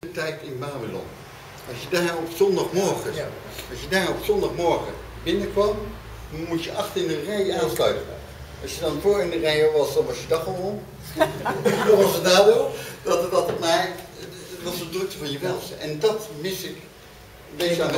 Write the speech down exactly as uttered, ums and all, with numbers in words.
De tijd in Babylon. Als je daar op zondagmorgen, Ja. als je daar op zondagmorgen binnenkwam, moest je achter in de rij aansluiten. Als je dan voor in de rij was, dan was je dag al om. Dat was het nadeel. Dat, dat, maar het was de drukte van je welste. En dat mis ik. Deze aan